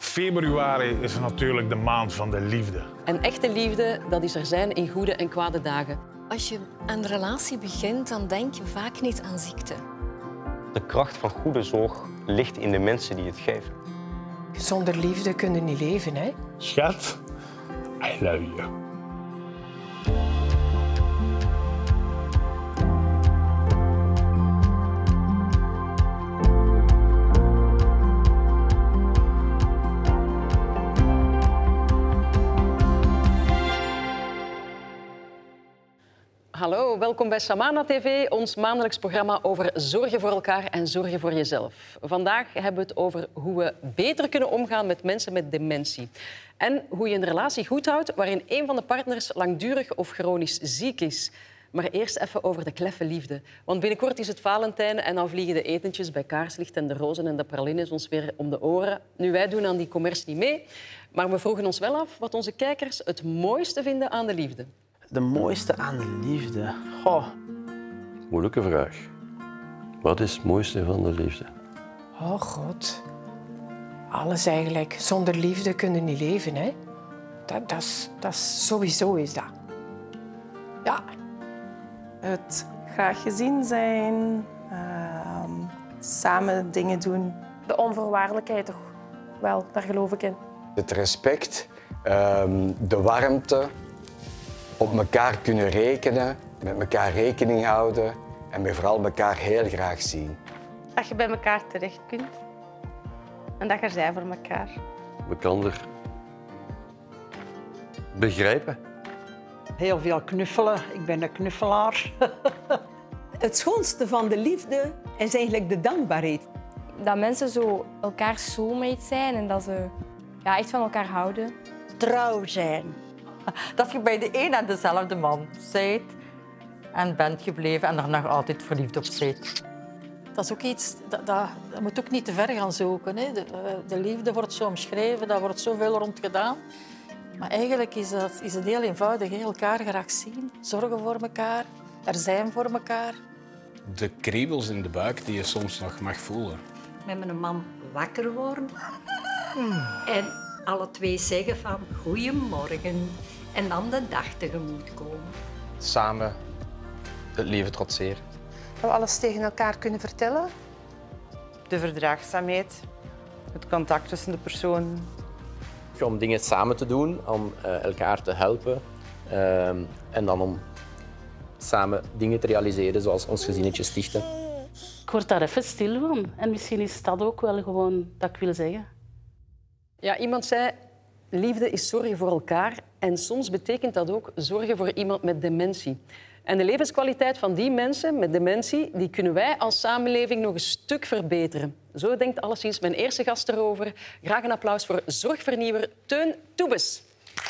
Februari is natuurlijk de maand van de liefde. En echte liefde, dat is er zijn in goede en kwade dagen. Als je aan een relatie begint, dan denk je vaak niet aan ziekte. De kracht van goede zorg ligt in de mensen die het geven. Zonder liefde kun je niet leven, hè? Schat, I love you. Hallo, welkom bij Samana TV, ons maandelijks programma over zorgen voor elkaar en zorgen voor jezelf. Vandaag hebben we het over hoe we beter kunnen omgaan met mensen met dementie. En hoe je een relatie goed houdt waarin een van de partners langdurig of chronisch ziek is. Maar eerst even over de kleffe liefde. Want binnenkort is het Valentijn en dan vliegen de etentjes bij kaarslicht en de rozen en de pralines ons weer om de oren. Nu, wij doen aan die commercie niet mee, maar we vroegen ons wel af wat onze kijkers het mooiste vinden aan de liefde. De mooiste aan de liefde? Goh. Moeilijke vraag. Wat is het mooiste van de liefde? Oh god. Alles eigenlijk. Zonder liefde kun je niet leven, hè? Dat is sowieso is dat. Ja. Het graag gezien zijn, samen dingen doen. De onvoorwaardelijkheid toch wel, daar geloof ik in. Het respect, de warmte, op elkaar kunnen rekenen, met elkaar rekening houden en vooral elkaar heel graag zien. Dat je bij elkaar terecht kunt en dat je er zijn voor elkaar. Elkander begrijpen. Heel veel knuffelen. Ik ben een knuffelaar. Het schoonste van de liefde is eigenlijk de dankbaarheid. Dat mensen zo elkaars soulmate zijn en dat ze echt van elkaar houden. Trouw zijn. Dat je bij de een en dezelfde man bent en bent gebleven en er nog altijd verliefd op bent. Dat is ook iets, dat moet ook niet te ver gaan zoeken. Hè. De liefde wordt zo omschreven, daar wordt zoveel rond gedaan. Maar eigenlijk is het heel eenvoudig. Hè. Elkaar graag zien, zorgen voor elkaar, er zijn voor elkaar. De kriebels in de buik die je soms nog mag voelen. Met mijn man wakker worden en alle twee zeggen van goeiemorgen en dan de dag tegemoet komen. Samen het leven trotseren. Dat we alles tegen elkaar kunnen vertellen. De verdraagzaamheid, het contact tussen de personen. Om dingen samen te doen, om elkaar te helpen en dan om samen dingen te realiseren, zoals ons gezinnetje stichten. Ik word daar even stil van en misschien is dat ook wel gewoon dat ik wil zeggen. Ja, iemand zei, liefde is zorgen voor elkaar en soms betekent dat ook zorgen voor iemand met dementie. En de levenskwaliteit van die mensen met dementie, die kunnen wij als samenleving nog een stuk verbeteren. Zo denkt alleszins mijn eerste gast erover. Graag een applaus voor zorgvernieuwer Teun Toebes.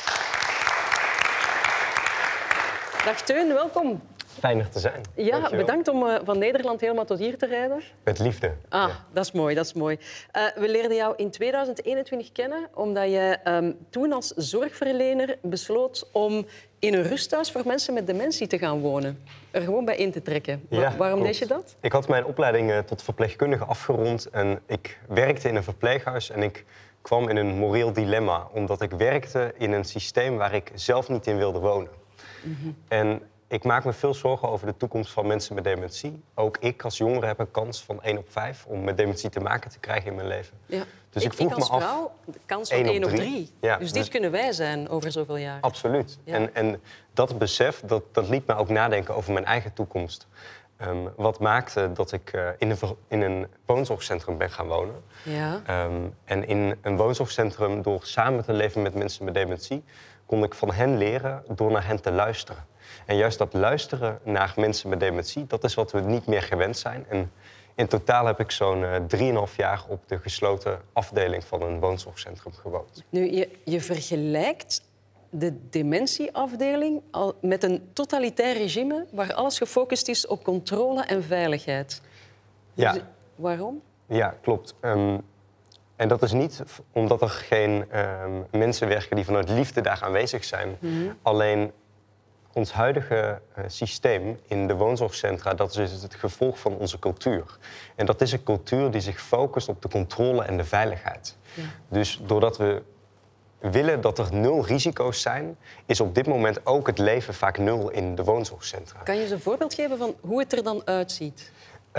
Dag Teun, welkom. Fijn er te zijn. Ja, dankjewel. Bedankt om van Nederland helemaal tot hier te rijden. Met liefde. Ah, ja. Dat is mooi, dat is mooi. We leerden jou in 2021 kennen omdat je toen als zorgverlener besloot om in een rusthuis voor mensen met dementie te gaan wonen. Er gewoon bij in te trekken. Ja, waarom klopt. deed je dat? Ik had mijn opleiding tot verpleegkundige afgerond en ik werkte in een verpleeghuis en ik kwam in een moreel dilemma, omdat ik werkte in een systeem waar ik zelf niet in wilde wonen. En ik maak me veel zorgen over de toekomst van mensen met dementie. Ook ik als jongere heb een kans van 1 op 5 om met dementie te maken te krijgen in mijn leven. Ja. Dus ik vroeg als me af, vrouw de kans van 1 op 3. Ja, dus dit kunnen wij zijn over zoveel jaar. Absoluut. Ja. En dat besef, dat liet me ook nadenken over mijn eigen toekomst. Wat maakte dat ik in een woonzorgcentrum ben gaan wonen. Ja. En in een woonzorgcentrum, door samen te leven met mensen met dementie, kon ik van hen leren door naar hen te luisteren. En juist dat luisteren naar mensen met dementie, dat is wat we niet meer gewend zijn. En in totaal heb ik zo'n 3,5 jaar op de gesloten afdeling van een woonzorgcentrum gewoond. Nu, je vergelijkt de dementieafdeling al met een totalitair regime waar alles gefocust is op controle en veiligheid. Ja. Dus, waarom? Ja, klopt. En dat is niet omdat er geen mensen werken die vanuit liefde daar aanwezig zijn. Alleen ons huidige systeem in de woonzorgcentra, dat is het gevolg van onze cultuur. En dat is een cultuur die zich focust op de controle en de veiligheid. Ja. Dus doordat we willen dat er 0 risico's zijn, is op dit moment ook het leven vaak 0 in de woonzorgcentra. Kan je eens een voorbeeld geven van hoe het er dan uitziet?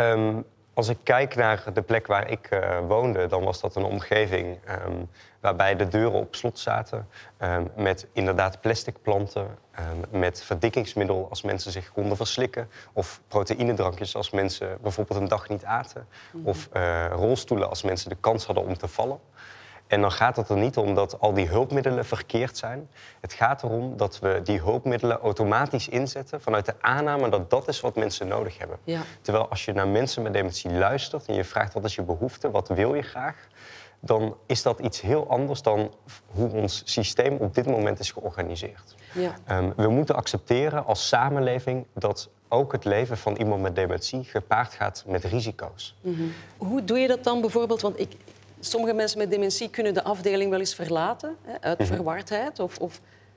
Als ik kijk naar de plek waar ik woonde, dan was dat een omgeving waarbij de deuren op slot zaten. Met inderdaad plastic planten, met verdikkingsmiddel als mensen zich konden verslikken. Of proteïnedrankjes als mensen bijvoorbeeld een dag niet aten. Of rolstoelen als mensen de kans hadden om te vallen. En dan gaat het er niet om dat al die hulpmiddelen verkeerd zijn. Het gaat erom dat we die hulpmiddelen automatisch inzetten vanuit de aanname dat dat is wat mensen nodig hebben. Ja. Terwijl als je naar mensen met dementie luistert en je vraagt wat is je behoefte, wat wil je graag, dan is dat iets heel anders dan hoe ons systeem op dit moment is georganiseerd. Ja. We moeten accepteren als samenleving dat ook het leven van iemand met dementie gepaard gaat met risico's. Mm-hmm. Hoe doe je dat dan bijvoorbeeld? Want sommige mensen met dementie kunnen de afdeling wel eens verlaten, uit verwardheid. Of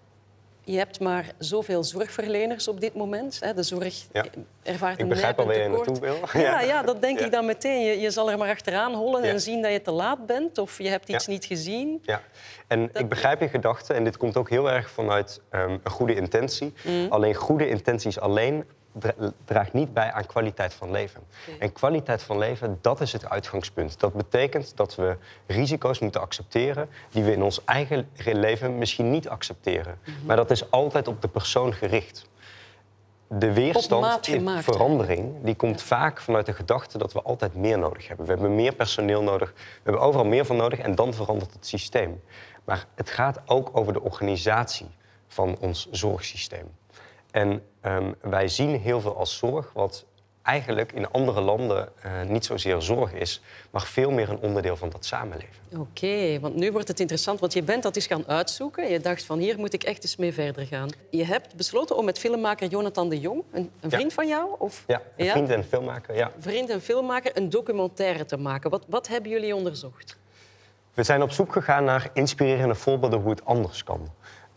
je hebt maar zoveel zorgverleners op dit moment. De zorg ervaart een nijpend tekort. Ja, dat denk ik dan meteen. Je zal er maar achteraan hollen en zien dat je te laat bent. Of je hebt iets niet gezien. Ja. En ik begrijp je gedachte. En dit komt ook heel erg vanuit een goede intentie. Alleen goede intenties alleen draagt niet bij aan kwaliteit van leven. Okay. En kwaliteit van leven, dat is het uitgangspunt. Dat betekent dat we risico's moeten accepteren die we in ons eigen leven misschien niet accepteren. Maar dat is altijd op de persoon gericht. De weerstand in verandering die komt vaak vanuit de gedachte dat we altijd meer nodig hebben. We hebben meer personeel nodig, we hebben overal meer van nodig en dan verandert het systeem. Maar het gaat ook over de organisatie van ons zorgsysteem. En wij zien heel veel als zorg, wat eigenlijk in andere landen niet zozeer zorg is, maar veel meer een onderdeel van dat samenleven. Oké, want nu wordt het interessant, want je bent dat eens gaan uitzoeken. Je dacht van hier moet ik echt eens mee verder gaan. Je hebt besloten om met filmmaker Jonathan de Jong, een vriend van jou? Of? Ja, een vriend en filmmaker, ja. Vriend en filmmaker, een documentaire te maken. Wat hebben jullie onderzocht? We zijn op zoek gegaan naar inspirerende voorbeelden hoe het anders kan.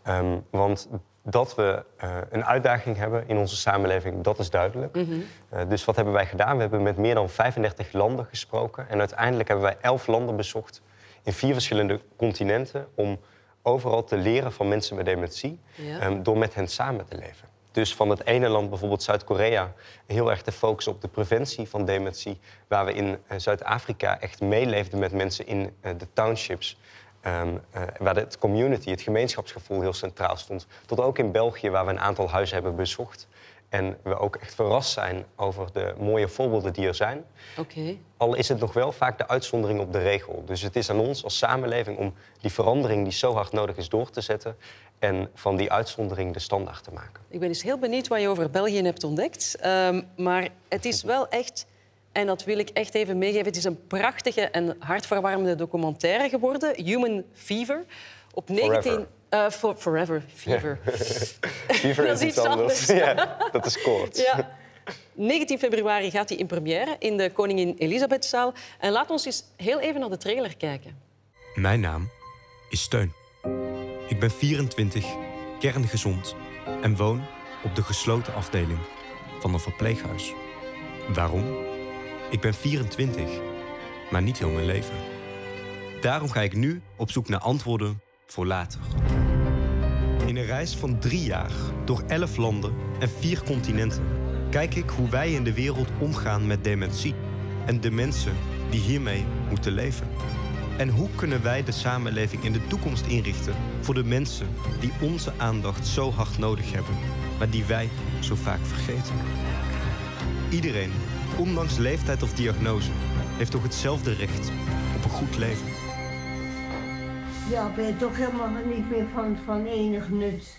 Want dat we een uitdaging hebben in onze samenleving, dat is duidelijk. Dus wat hebben wij gedaan? We hebben met meer dan 35 landen gesproken. En uiteindelijk hebben wij 11 landen bezocht in 4 verschillende continenten om overal te leren van mensen met dementie, door met hen samen te leven. Dus van het ene land, bijvoorbeeld Zuid-Korea, heel erg te focussen op de preventie van dementie, waar we in Zuid-Afrika echt meeleefden met mensen in de townships, waar het community, het gemeenschapsgevoel heel centraal stond. Tot ook in België, waar we een aantal huizen hebben bezocht. En we ook echt verrast zijn over de mooie voorbeelden die er zijn. Al is het nog wel vaak de uitzondering op de regel. Dus het is aan ons als samenleving om die verandering die zo hard nodig is door te zetten en van die uitzondering de standaard te maken. Ik ben dus heel benieuwd wat je over België hebt ontdekt. Maar het is wel echt, en dat wil ik echt even meegeven, het is een prachtige en hartverwarmende documentaire geworden. Human Fever. Op 19... Forever Fever. Fever is iets anders. Ja, dat is kort. Ja. 19 februari gaat hij in première in de Koningin Elisabethzaal. En laat ons eens heel even naar de trailer kijken. Mijn naam is Steun. Ik ben 24, kerngezond en woon op de gesloten afdeling van een verpleeghuis. Waarom? Ik ben 24, maar niet heel mijn leven. Daarom ga ik nu op zoek naar antwoorden voor later. In een reis van 3 jaar door 11 landen en 4 continenten kijk ik hoe wij in de wereld omgaan met dementie en de mensen die hiermee moeten leven. En hoe kunnen wij de samenleving in de toekomst inrichten voor de mensen die onze aandacht zo hard nodig hebben, maar die wij zo vaak vergeten. Iedereen, ondanks leeftijd of diagnose, heeft toch hetzelfde recht op een goed leven. Ja, ben je toch helemaal niet meer van enig nut.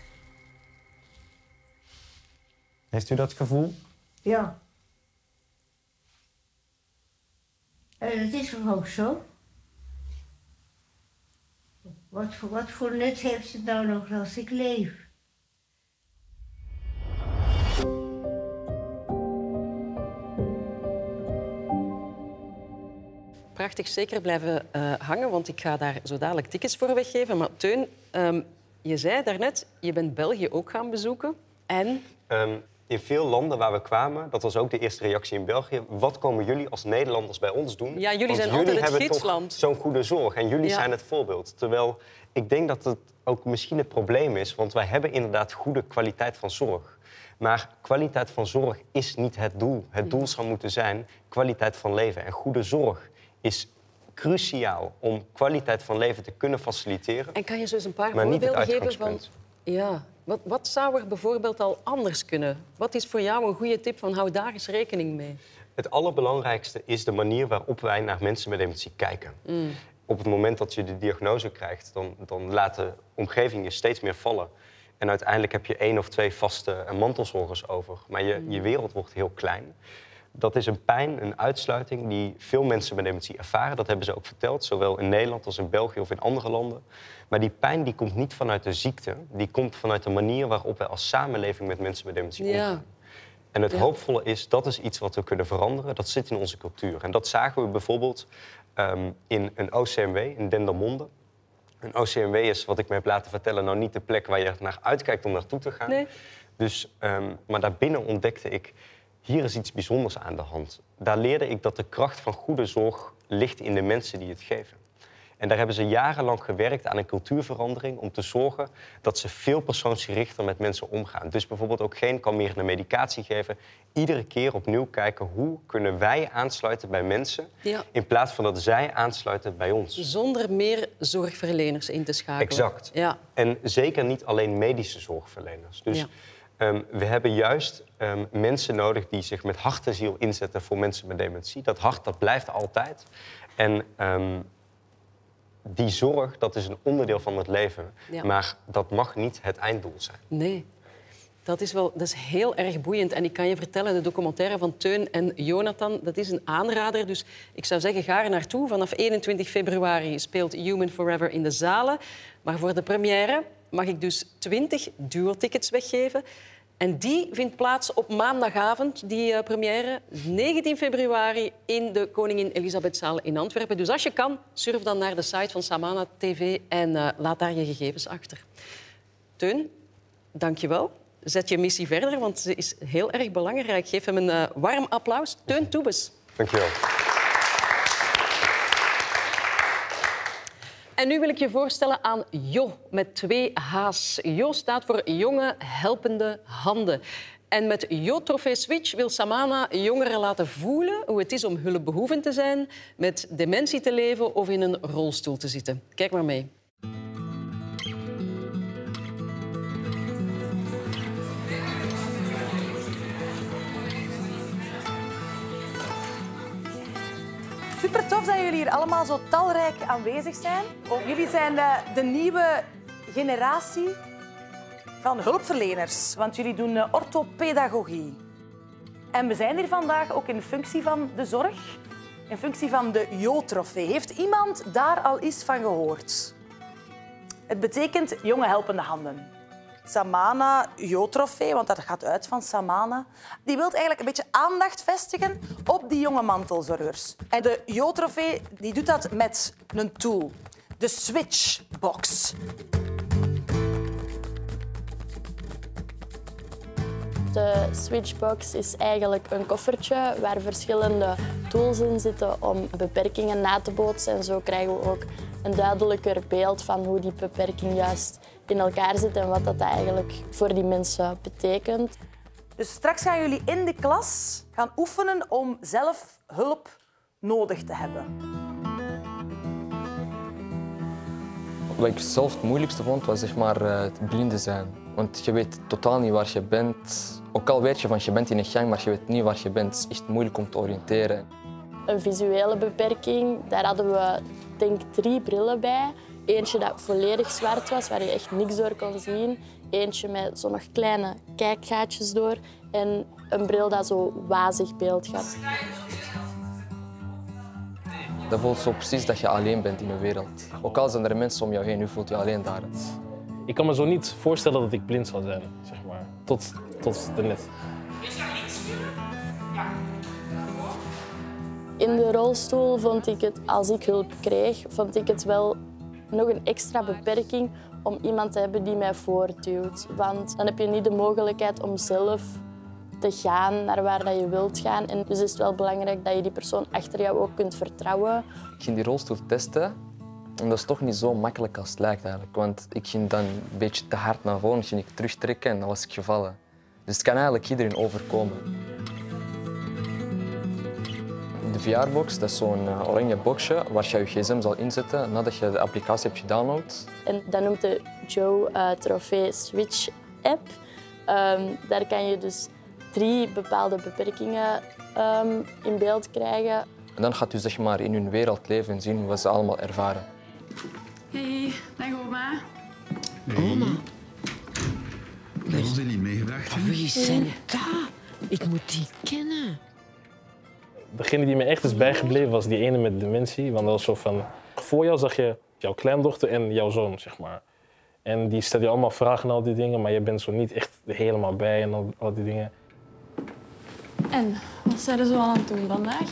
Heeft u dat gevoel? Ja. En dat is toch ook zo? Wat voor nut heeft het nou nog als ik leef? Prachtig, zeker blijven hangen, want ik ga daar zo dadelijk tickets voor weggeven. Maar Teun, je zei daarnet, je bent België ook gaan bezoeken. En? In veel landen waar we kwamen, dat was ook de eerste reactie in België, wat komen jullie als Nederlanders bij ons doen? Ja, jullie Want zijn altijd het hebben gidsland. toch zo'n goede zorg en jullie zijn het voorbeeld. Terwijl ik denk dat het ook misschien het probleem is, want wij hebben inderdaad goede kwaliteit van zorg. Maar kwaliteit van zorg is niet het doel. Het doel zou moeten zijn kwaliteit van leven. En goede zorg is cruciaal om kwaliteit van leven te kunnen faciliteren. En kan je zo eens een paar maar niet het voorbeelden geven van... uitgangspunt. Ja, wat zou er bijvoorbeeld al anders kunnen? Wat is voor jou een goede tip van hou daar eens rekening mee? Het allerbelangrijkste is de manier waarop wij naar mensen met dementie kijken. Op het moment dat je de diagnose krijgt, dan laat de omgeving je steeds meer vallen. En uiteindelijk heb je 1 of 2 vaste mantelzorgers over. Maar je wereld wordt heel klein. Dat is een pijn, een uitsluiting die veel mensen met dementie ervaren. Dat hebben ze ook verteld, zowel in Nederland als in België of in andere landen. Maar die pijn die komt niet vanuit de ziekte. Die komt vanuit de manier waarop wij als samenleving met mensen met dementie omgaan. En het hoopvolle is, dat is iets wat we kunnen veranderen. Dat zit in onze cultuur. En dat zagen we bijvoorbeeld in een OCMW, in Dendermonde. Een OCMW is, wat ik me heb laten vertellen, nou niet de plek waar je naar uitkijkt om naartoe te gaan. Nee. Dus, maar daarbinnen ontdekte ik, hier is iets bijzonders aan de hand. Daar leerde ik dat de kracht van goede zorg ligt in de mensen die het geven. En daar hebben ze jarenlang gewerkt aan een cultuurverandering om te zorgen dat ze veel persoonsgerichter met mensen omgaan. Dus bijvoorbeeld ook geen kalmerende medicatie geven. Iedere keer opnieuw kijken hoe kunnen wij aansluiten bij mensen in plaats van dat zij aansluiten bij ons. Zonder meer zorgverleners in te schakelen. Exact. Ja. En zeker niet alleen medische zorgverleners. Dus we hebben juist mensen nodig die zich met hart en ziel inzetten voor mensen met dementie. Dat hart, dat blijft altijd. En die zorg, dat is een onderdeel van het leven. Ja. Maar dat mag niet het einddoel zijn. Nee. Dat is heel erg boeiend. En ik kan je vertellen, de documentaire van Teun en Jonathan, dat is een aanrader. Dus ik zou zeggen, ga er naartoe. Vanaf 21 februari speelt Human Forever in de zalen. Maar voor de première mag ik dus 20 duo-tickets weggeven. En die vindt plaats op maandagavond, die première, 19 februari in de Koningin Elisabethzaal in Antwerpen. Dus als je kan, surf dan naar de site van Samana TV en laat daar je gegevens achter. Teun, dank je wel. Zet je missie verder, want ze is heel erg belangrijk. Geef hem een warm applaus. Teun Toebes. Dank je wel. En nu wil ik je voorstellen aan Jo met 2 H's. Jo staat voor Jonge Helpende Handen. En met Jo Trofee Switch wil Samana jongeren laten voelen hoe het is om hulpbehoevend te zijn, met dementie te leven of in een rolstoel te zitten. Kijk maar mee. Super tof dat jullie hier allemaal zo talrijk aanwezig zijn. Jullie zijn de nieuwe generatie van hulpverleners, want jullie doen orthopedagogie. En we zijn hier vandaag ook in functie van de zorg, in functie van de Jo-trofee. Heeft iemand daar al iets van gehoord? Het betekent jonge helpende handen. Samana Jo-trofee, want dat gaat uit van Samana, die wil eigenlijk een beetje aandacht vestigen op die jonge mantelzorgers. En de Jo-trofee die doet dat met een tool, de Switchbox. De Switchbox is eigenlijk een koffertje waar verschillende tools in zitten om beperkingen na te bootsen. En zo krijgen we ook een duidelijker beeld van hoe die beperking juist in elkaar zit en wat dat eigenlijk voor die mensen betekent. Dus straks gaan jullie in de klas gaan oefenen om zelf hulp nodig te hebben. Wat ik zelf het moeilijkste vond, was zeg maar, het blinde zijn. Want je weet totaal niet waar je bent. Ook al weet je van je bent in een gang, maar je weet niet waar je bent. Het is echt moeilijk om te oriënteren. Een visuele beperking, daar hadden we denk 3 brillen bij. Eentje dat volledig zwart was, waar je echt niks door kon zien. Eentje met zo nog kleine kijkgaatjes door. En een bril dat zo wazig beeld gaf. Dat voelt zo precies dat je alleen bent in een wereld. Ook al zijn er mensen om jou heen, nu voelt je alleen daar. Ik kan me zo niet voorstellen dat ik blind zou zijn, zeg maar. Tot daarnet. In de rolstoel vond ik het, als ik hulp kreeg, vond ik het wel nog een extra beperking om iemand te hebben die mij voortduwt. Want dan heb je niet de mogelijkheid om zelf te gaan naar waar dat je wilt gaan. En dus is het wel belangrijk dat je die persoon achter jou ook kunt vertrouwen. Ik ging die rolstoel testen en dat is toch niet zo makkelijk als het lijkt eigenlijk. Want ik ging dan een beetje te hard naar voren, ging ik terugtrekken en dan was ik gevallen. Dus het kan eigenlijk iedereen overkomen. De VR-box, dat is zo'n oranje boxje waar je je gsm zal inzetten nadat je de applicatie hebt gedownload. En dat noemt de Joe Trofee Switch app. Daar kan je dus 3 bepaalde beperkingen in beeld krijgen. En dan gaat u zeg maar in hun wereld leven en zien wat ze allemaal ervaren. Hey, dag oma. Oma. Waarom zijn die meegebracht? Wie zijn dat? Ik moet die kennen. Degene die me echt is bijgebleven was die ene met dementie. Want dat was zo van... Voor jou zag je jouw kleindochter en jouw zoon, zeg maar. En die stelde je allemaal vragen en al die dingen, maar je bent zo niet echt helemaal bij en al die dingen. En, wat zijn er zo aan het doen vandaag?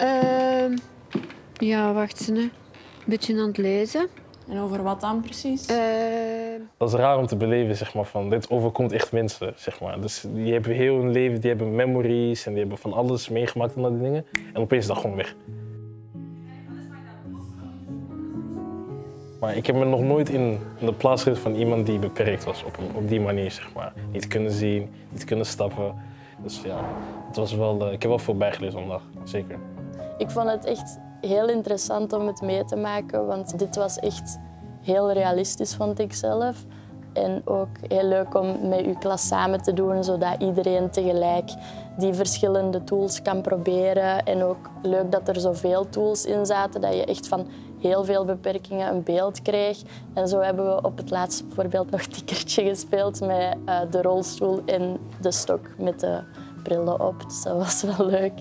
Ja, wacht eens. Een beetje aan het lezen. En over wat dan precies? Dat is raar om te beleven, zeg maar, van dit overkomt echt mensen, zeg maar. Dus die hebben heel hun leven, die hebben memories en die hebben van alles meegemaakt en al die dingen. En opeens is dat gewoon weg. Maar ik heb me nog nooit in de plaats gezet van iemand die beperkt was op die manier, zeg maar. Niet kunnen zien, niet kunnen stappen. Dus ja, het was wel, ik heb wel veel bijgeleerd vandaag, zeker. Ik vond het echt heel interessant om het mee te maken, want dit was echt heel realistisch, vond ik zelf. En ook heel leuk om met uw klas samen te doen, zodat iedereen tegelijk die verschillende tools kan proberen. En ook leuk dat er zoveel tools in zaten, dat je echt van heel veel beperkingen een beeld kreeg. En zo hebben we op het laatst bijvoorbeeld nog tikkertje gespeeld met de rolstoel en de stok met de brillen op. Dus dat was wel leuk.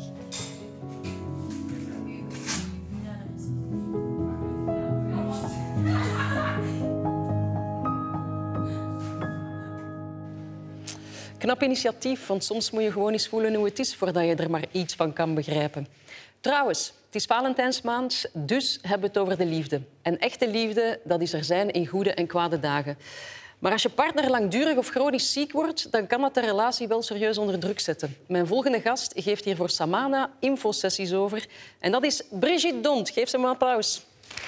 Knap initiatief, want soms moet je gewoon eens voelen hoe het is voordat je er maar iets van kan begrijpen. Trouwens, het is Valentijnsmaand, dus hebben we het over de liefde. En echte liefde, dat is er zijn in goede en kwade dagen. Maar als je partner langdurig of chronisch ziek wordt, dan kan dat de relatie wel serieus onder druk zetten. Mijn volgende gast geeft hier voor Samana infosessies over. En dat is Brigitte Dont. Geef ze een applaus.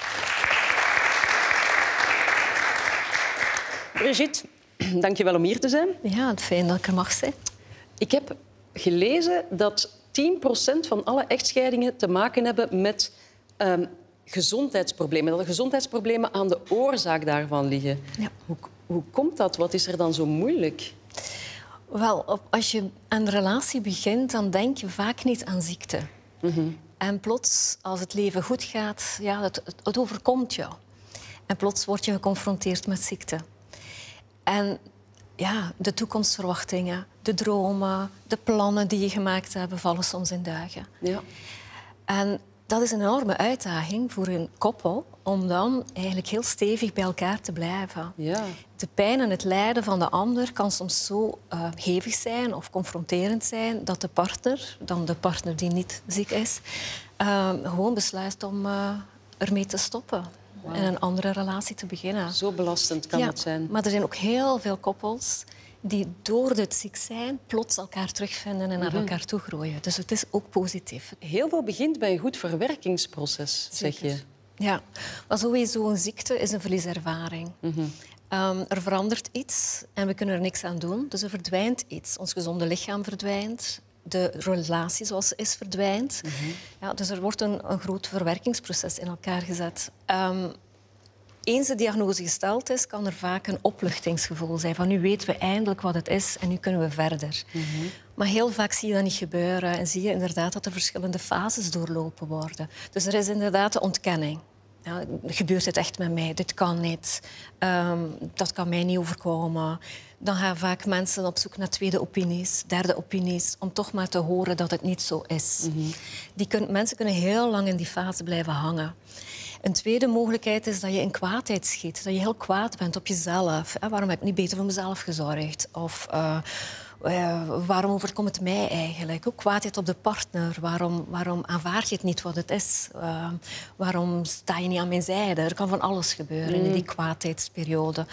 Brigitte, dank je wel om hier te zijn. Ja, het fijn dat ik er mag zijn. Ik heb gelezen dat 10% van alle echtscheidingen te maken hebben met gezondheidsproblemen. Dat de gezondheidsproblemen aan de oorzaak daarvan liggen. Ja. Hoe komt dat? Wat is er dan zo moeilijk? Wel, als je een relatie begint, dan denk je vaak niet aan ziekte. En plots, als het leven goed gaat, ja, het overkomt jou. En plots word je geconfronteerd met ziekte. En ja, de toekomstverwachtingen, de dromen, de plannen die je gemaakt hebt, vallen soms in duigen. Ja. En dat is een enorme uitdaging voor een koppel om dan eigenlijk heel stevig bij elkaar te blijven. Ja. De pijn en het lijden van de ander kan soms zo hevig zijn of confronterend zijn dat de partner die niet ziek is, gewoon besluit om ermee te stoppen. Wow. En een andere relatie te beginnen. Zo belastend kan het zijn. Maar er zijn ook heel veel koppels die door het ziek zijn plots elkaar terugvinden en naar elkaar toe groeien. Dus het is ook positief. Heel veel begint bij een goed verwerkingsproces, zeg je. Ja, maar sowieso een ziekte is een verlieservaring. Er verandert iets en we kunnen er niks aan doen. Dus er verdwijnt iets. Ons gezonde lichaam verdwijnt. De relatie zoals ze is verdwijnt. Ja, dus er wordt een groot verwerkingsproces in elkaar gezet. Eens de diagnose gesteld is, kan er vaak een opluchtingsgevoel zijn. Van nu weten we eindelijk wat het is en nu kunnen we verder. Maar heel vaak zie je dat niet gebeuren. En zie je inderdaad dat er verschillende fases doorlopen worden. Dus er is inderdaad de ontkenning. Ja, gebeurt het echt met mij? Dit kan niet. Dat kan mij niet overkomen. Dan gaan vaak mensen op zoek naar tweede opinies, derde opinies, om toch maar te horen dat het niet zo is. Mensen kunnen heel lang in die fase blijven hangen. Een tweede mogelijkheid is dat je in kwaadheid schiet. Dat je heel kwaad bent op jezelf. Waarom heb ik niet beter voor mezelf gezorgd? Of Waarom overkomt het mij eigenlijk? Ook kwaadheid op de partner. Waarom aanvaard je het niet wat het is? Waarom sta je niet aan mijn zijde? Er kan van alles gebeuren in die kwaadheidsperiode.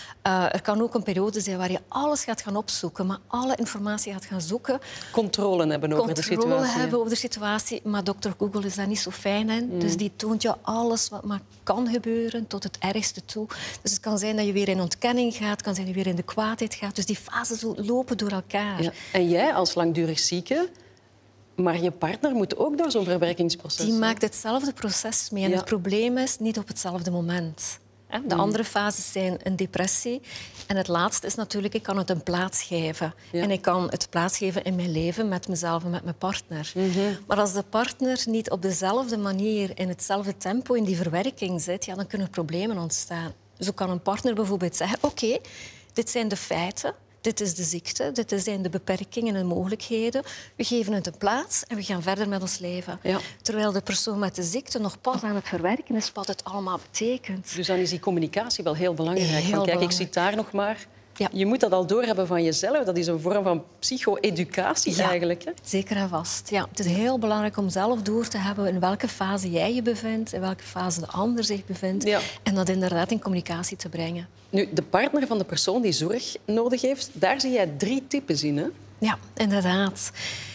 Er kan ook een periode zijn waar je alles gaat gaan opzoeken, maar alle informatie gaat gaan zoeken. Controle hebben over de situatie. Controle hebben over de situatie, maar dokter Google is daar niet zo fijn in. Dus die toont je alles wat maar kan gebeuren, tot het ergste toe. Dus het kan zijn dat je weer in ontkenning gaat, het kan zijn dat je weer in de kwaadheid gaat. Dus die fases lopen door elkaar. Ja. En jij als langdurig zieke, maar je partner moet ook door zo'n verwerkingsproces. Die maakt hetzelfde proces mee. En het probleem is niet op hetzelfde moment. De andere fases zijn een depressie. En het laatste is natuurlijk, ik kan het een plaats geven. En ik kan het plaatsgeven in mijn leven met mezelf en met mijn partner. Maar als de partner niet op dezelfde manier, in hetzelfde tempo in die verwerking zit, ja, dan kunnen er problemen ontstaan. Zo kan een partner bijvoorbeeld zeggen, oké, dit zijn de feiten. Dit is de ziekte, dit zijn de beperkingen en mogelijkheden. We geven het een plaats en we gaan verder met ons leven. Ja. Terwijl de persoon met de ziekte nog pas aan het verwerken is wat het allemaal betekent. Dus dan is die communicatie wel heel belangrijk. Kijk, ik zit daar nog maar. Ja. Je moet dat al doorhebben van jezelf. Dat is een vorm van psycho-educatie eigenlijk. Hè? Zeker en vast. Ja, het is heel belangrijk om zelf door te hebben in welke fase jij je bevindt, in welke fase de ander zich bevindt. Ja. En dat inderdaad in communicatie te brengen. Nu, de partner van de persoon die zorg nodig heeft, daar zie jij 3 types in, hè? Ja, inderdaad.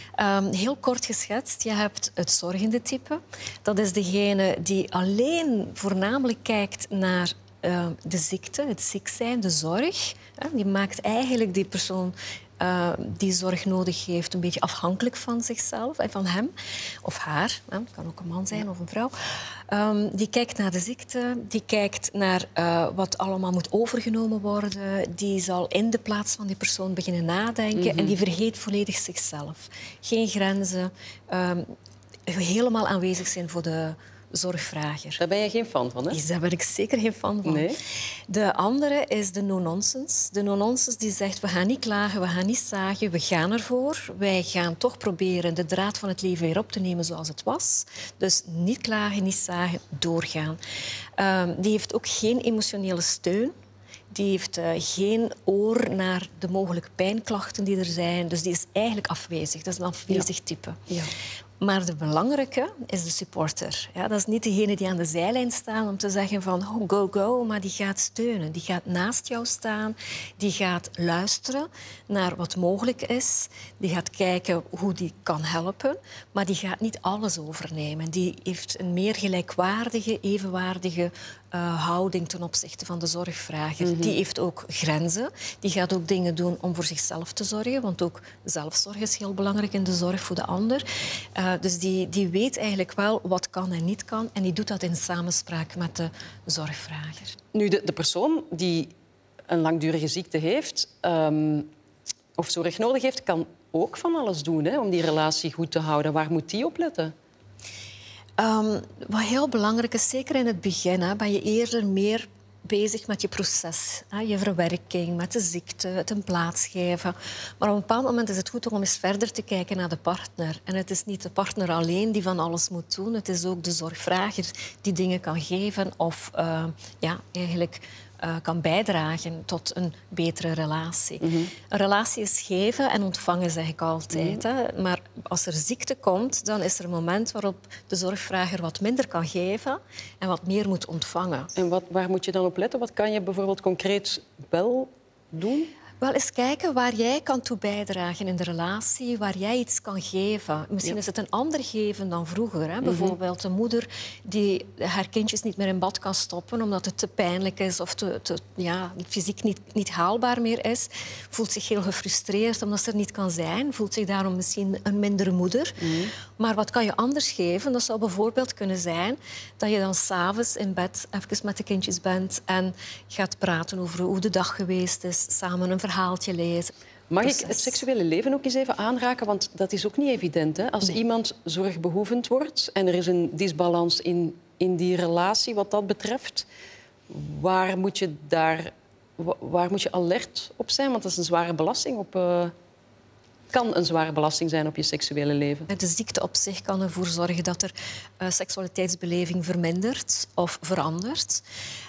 Heel kort geschetst, je hebt het zorgende type. Dat is degene die alleen voornamelijk kijkt naar de ziekte, het ziek zijn, de zorg. Die maakt eigenlijk die persoon die zorg nodig heeft een beetje afhankelijk van zichzelf en van hem of haar. Het kan ook een man zijn of een vrouw. Die kijkt naar de ziekte, die kijkt naar wat allemaal moet overgenomen worden. Die zal in de plaats van die persoon beginnen nadenken en die vergeet volledig zichzelf. Geen grenzen, helemaal aanwezig zijn voor de zorgvrager. Daar ben je geen fan van, hè? Daar ben ik zeker geen fan van. Nee. De andere is de no-nonsense. De no-nonsense die zegt, we gaan niet klagen, we gaan niet zagen, we gaan ervoor. Wij gaan toch proberen de draad van het leven weer op te nemen zoals het was. Dus niet klagen, niet zagen, doorgaan. Die heeft ook geen emotionele steun. Die heeft geen oor naar de mogelijke pijnklachten die er zijn. Dus die is eigenlijk afwezig. Dat is een afwezig type. Ja. Maar de belangrijke is de supporter. Ja, dat is niet degene die aan de zijlijn staat om te zeggen van oh, go, go, maar die gaat steunen. Die gaat naast jou staan. Die gaat luisteren naar wat mogelijk is. Die gaat kijken hoe die kan helpen. Maar die gaat niet alles overnemen. Die heeft een meer gelijkwaardige, evenwaardige houding ten opzichte van de zorgvrager. Die heeft ook grenzen. Die gaat ook dingen doen om voor zichzelf te zorgen. Want ook zelfzorg is heel belangrijk in de zorg voor de ander. Dus die weet eigenlijk wel wat kan en niet kan. En die doet dat in samenspraak met de zorgvrager. Nu, de persoon die een langdurige ziekte heeft of zorg nodig heeft, kan ook van alles doen, hè, om die relatie goed te houden. Waar moet die op letten? Wat heel belangrijk is, zeker in het begin, ben je eerder meer bezig met je proces, je verwerking, met de ziekte, het een plaats geven. Maar op een bepaald moment is het goed om eens verder te kijken naar de partner. En het is niet de partner alleen die van alles moet doen. Het is ook de zorgvrager die dingen kan geven of eigenlijk kan bijdragen tot een betere relatie. Een relatie is geven en ontvangen, zeg ik altijd. Hè. Maar als er ziekte komt, dan is er een moment waarop de zorgvrager wat minder kan geven en wat meer moet ontvangen. En waar moet je dan op letten? Wat kan je bijvoorbeeld concreet wel doen? Wel eens kijken waar jij kan toe bijdragen in de relatie, waar jij iets kan geven. Misschien is het een ander geven dan vroeger. Hè? Bijvoorbeeld een moeder die haar kindjes niet meer in bad kan stoppen omdat het te pijnlijk is of fysiek niet haalbaar meer is. Voelt zich heel gefrustreerd omdat ze er niet kan zijn. Voelt zich daarom misschien een mindere moeder. Maar wat kan je anders geven? Dat zou bijvoorbeeld kunnen zijn dat je dan 's avonds in bed even met de kindjes bent en gaat praten over hoe de dag geweest is, samen een verhaaltje lezen. Mag ik het seksuele leven ook eens even aanraken? Want dat is ook niet evident. Hè? Als iemand zorgbehoevend wordt en er is een disbalans in die relatie wat dat betreft, waar moet je alert op zijn? Want dat is een zware belasting kan een zware belasting zijn op je seksuele leven. De ziekte op zich kan ervoor zorgen dat er seksualiteitsbeleving vermindert of verandert.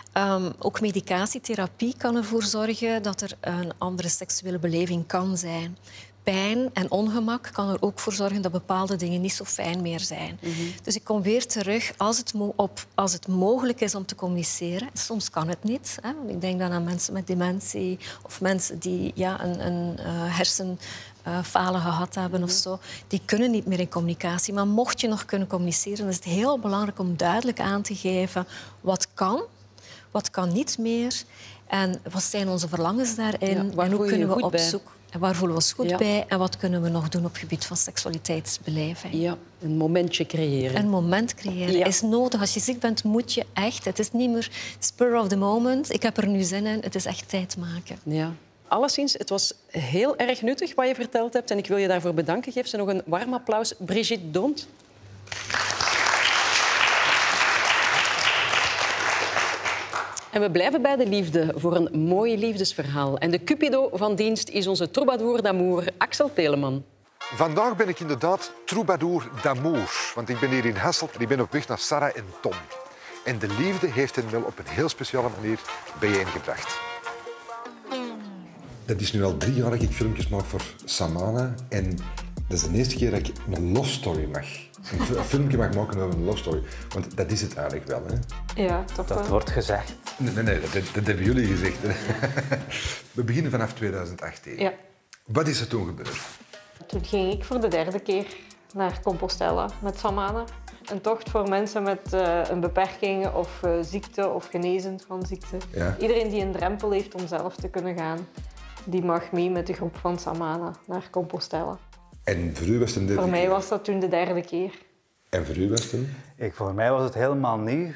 Ook medicatietherapie kan ervoor zorgen dat er een andere seksuele beleving kan zijn. Pijn en ongemak kan er ook voor zorgen dat bepaalde dingen niet zo fijn meer zijn. Dus ik kom weer terug, als het mogelijk is om te communiceren. Soms kan het niet. Hè. Ik denk dan aan mensen met dementie of mensen die een hersenfalen gehad hebben of zo. Die kunnen niet meer in communicatie. Maar mocht je nog kunnen communiceren, dan is het heel belangrijk om duidelijk aan te geven wat kan niet meer en wat zijn onze verlangens daarin en hoe kunnen we op zoek. En waar voelen we ons goed bij en wat kunnen we nog doen op het gebied van seksualiteitsbeleving? Ja, een momentje creëren. Een moment creëren is nodig. Als je ziek bent, moet je echt. Het is niet meer spur of the moment. Ik heb er nu zin in. Het is echt tijd maken. Ja. Alleszins, het was heel erg nuttig wat je verteld hebt en ik wil je daarvoor bedanken. Geef ze nog een warm applaus. Brigitte Dont. En we blijven bij de liefde voor een mooi liefdesverhaal. En de Cupido van dienst is onze troubadour d'amour, Axel Teleman. Vandaag ben ik inderdaad troubadour d'amour. Want ik ben hier in Hasselt en ik ben op weg naar Sarah en Tom. En de liefde heeft hen wel op een heel speciale manier bijeengebracht. Dat is nu al 3 jaar dat ik filmpjes maak voor Samana. En dat is de eerste keer dat ik een love story mag. Een filmpje mag maken over een love story. Want dat is het eigenlijk wel, hè? Ja, toch wel. Dat wordt gezegd. Nee, dat hebben jullie gezegd. We beginnen vanaf 2018. Ja. Wat is er toen gebeurd? Toen ging ik voor de 3e keer naar Compostela met Samana. Een tocht voor mensen met een beperking of ziekte of genezend van ziekte. Ja. Iedereen die een drempel heeft om zelf te kunnen gaan, die mag mee met de groep van Samana naar Compostela. En voor u was het een 3e keer? Voor mij was dat toen de 3e keer. En voor u was het toen? Voor mij was het helemaal nieuw.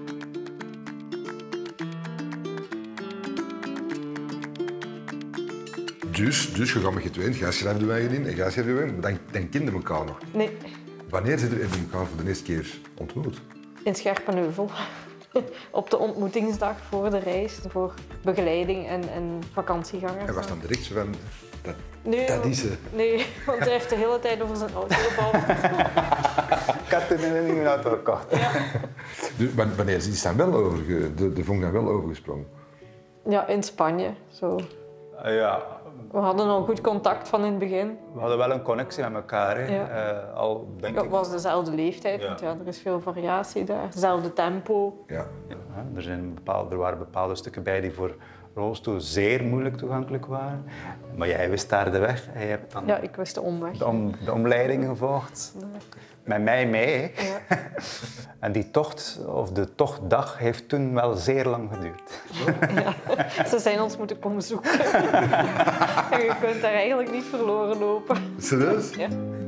Dus je gaat met je tweeën, jij schrijft de wijn in en jij schrijft de wijn, maar dan kenden elkaar nog. Nee. Wanneer hebben jullie elkaar voor de eerste keer ontmoet? In Scherpenheuvel. Op de ontmoetingsdag voor de reis, voor begeleiding en vakantiegangers. En was dan direct zo van, Nee, dat is ze? Nee, want hij heeft de hele tijd over zijn auto gebouwd. Ik had toen in een auto gekocht. Dus, wanneer is dan wel de vonk dan wel overgesprongen? Ja, in Spanje. Zo. Ja. We hadden al goed contact van in het begin. We hadden wel een connectie met elkaar. Hè. Ja. Al denk Het ik. was dezelfde leeftijd, want er is veel variatie daar. Hetzelfde tempo. Ja. Er waren bepaalde stukken bij die voor rolstoel zeer moeilijk toegankelijk waren. Maar jij wist daar de weg. Je hebt dan ik wist de omweg. de omleiding gevolgd. Met mij mee. Ja. En die tocht, of de tochtdag, heeft toen wel zeer lang geduurd. Ja, ze zijn ons moeten komen zoeken. En je kunt daar eigenlijk niet verloren lopen. Serieus? Ja.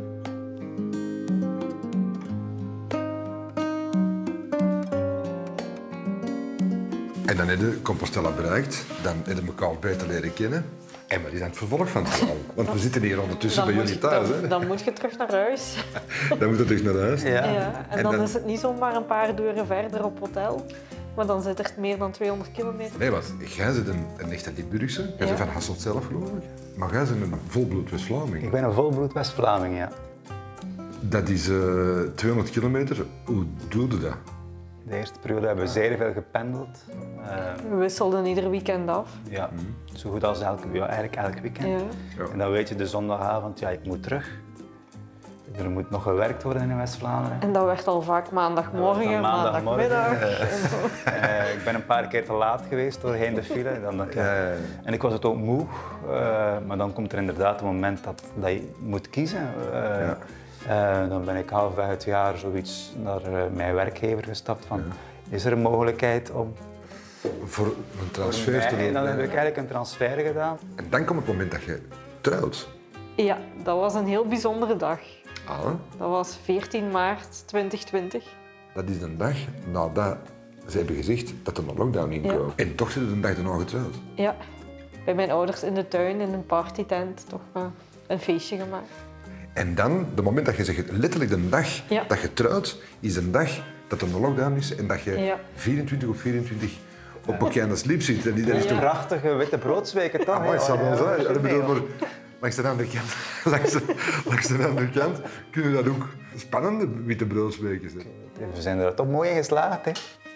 En dan heb je Compostela bereikt, dan heb je elkaar beter leren kennen. En wat is dan het vervolg van het verhaal? Want we zitten hier ondertussen bij jullie thuis. Dan moet je terug naar huis. Dan moet je terug naar huis. Ja. En dan is het niet zomaar een paar deuren verder op hotel. Maar dan zit er meer dan 200 kilometer. Nee, want jij bent een echte Limburgse. Jij bent van Hasselt zelf, geloof ik. Maar jij bent een volbloed West-Vlaming. Ik ben een volbloed West-Vlaming, ja. Dat is 200 kilometer. Hoe doe je dat? De eerste periode hebben we zeer veel gependeld. We wisselden ieder weekend af. Ja, zo goed als eigenlijk elk weekend. Ja. En dan weet je de zondagavond, ja, ik moet terug. Er moet nog gewerkt worden in West-Vlaanderen. En dat werd al vaak maandagmorgen, maandagmiddag. Ik ben een paar keer te laat geweest doorheen de file. En ik was het ook moe. Maar dan komt er inderdaad een moment dat je moet kiezen. Dan ben ik halfweg het jaar zoiets naar mijn werkgever gestapt van, is er een mogelijkheid om... Voor een transfer te doen? En dan heb ik eigenlijk een transfer gedaan. En dan komt het moment dat je trouwt. Ja, dat was een heel bijzondere dag. Ah. Dat was 14 maart 2020. Dat is een dag nadat ze hebben gezegd dat er een lockdown in kwam. En toch zijn ze de dag daarna getrouwd. Ja, bij mijn ouders in de tuin, in een partytent, toch een feestje gemaakt. En dan, het moment dat je zegt, letterlijk de dag dat je trouwt, is een dag dat er een lockdown is en dat je 24 op 24 op elkaar aan de sleep zit. En iedereen is toch... Prachtige witte broodsweken, toch? Maar zal wel zijn. Langs de andere kant, langs de andere kant kunnen dat ook spannende witte broodsweken zijn. We zijn er toch mooi in geslaagd, hè?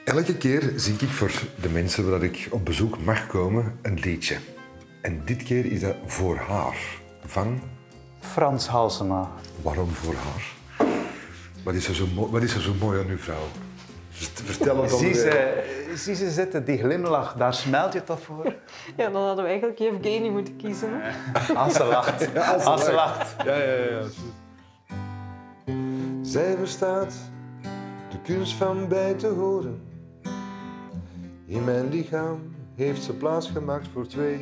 Elke keer zing ik voor de mensen waar ik op bezoek mag komen een liedje. En dit keer is dat Voor haar van... Frans Halsema. Waarom voor haar? Wat is er zo mooi aan uw vrouw? Vertel het Zie ze zitten, die glimlach, daar smelt je toch voor? Ja, dan hadden we eigenlijk Yevgeny moeten kiezen. Hè? Als ze lacht. Ja, als ze lacht. Ja. Zij verstaat de kunst van bij te horen. In mijn lichaam heeft ze plaats gemaakt voor twee.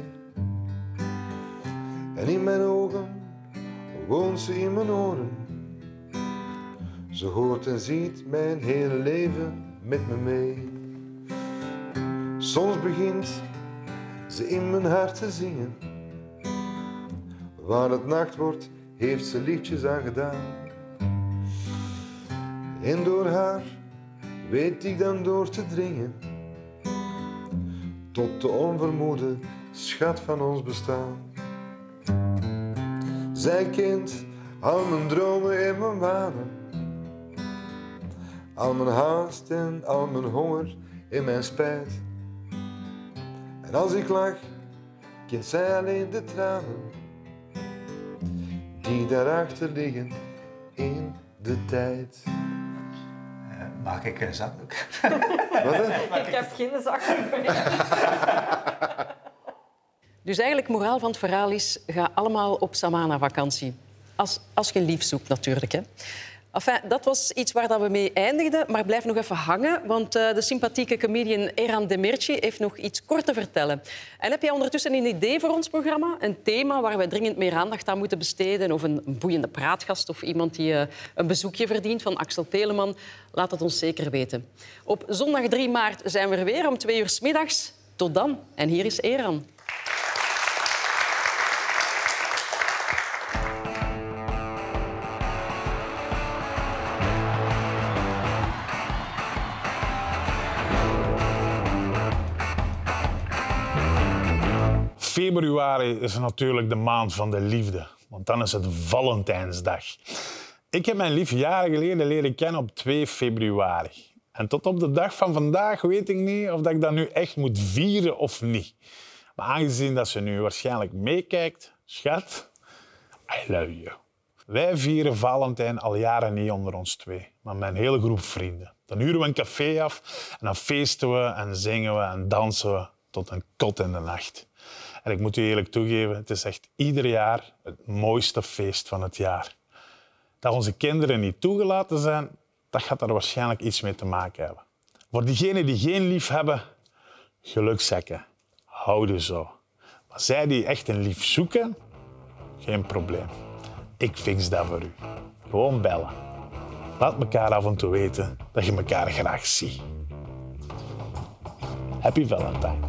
En in mijn ogen woont ze in mijn oren. Ze hoort en ziet mijn hele leven met me mee. Soms begint ze in mijn hart te zingen. Waar het nacht wordt, heeft ze liedjes aan gedaan. En door haar weet ik dan door te dringen. Tot de onvermoede schat van ons bestaan. Zij kent al mijn dromen en mijn wanen. Al mijn haast en al mijn honger en mijn spijt. En als ik lach, kent zij alleen de tranen die daarachter liggen in de tijd. Maak ik een zakdoek? Ik heb geen zakdoek. Dus eigenlijk, moraal van het verhaal is, ga allemaal op Samana-vakantie. Als je lief zoekt, natuurlijk. Hè. Enfin, dat was iets waar we mee eindigden, maar blijf nog even hangen, want de sympathieke comedian Eran Demirci heeft nog iets kort te vertellen. En heb jij ondertussen een idee voor ons programma? Een thema waar wij dringend meer aandacht aan moeten besteden? Of een boeiende praatgast of iemand die een bezoekje verdient van Axel Teleman? Laat het ons zeker weten. Op zondag 3 maart zijn we er weer om 2 uur 's middags. Tot dan. En hier is Eran. Februari is natuurlijk de maand van de liefde, want dan is het Valentijnsdag. Ik heb mijn lief jaren geleden leren kennen op 2 februari. En tot op de dag van vandaag weet ik niet of ik dat nu echt moet vieren of niet. Maar aangezien dat ze nu waarschijnlijk meekijkt, schat, I love you. Wij vieren Valentijn al jaren niet onder ons 2, maar met een hele groep vrienden. Dan huren we een café af en dan feesten we en zingen we en dansen we tot een kot in de nacht. En ik moet u eerlijk toegeven, het is echt ieder jaar het mooiste feest van het jaar. Dat onze kinderen niet toegelaten zijn, dat gaat er waarschijnlijk iets mee te maken hebben. Voor diegenen die geen lief hebben, gelukzakken, houden zo. Maar zij die echt een lief zoeken, geen probleem. Ik fix dat voor u. Gewoon bellen. Laat elkaar af en toe weten dat je elkaar graag ziet. Happy Valentine.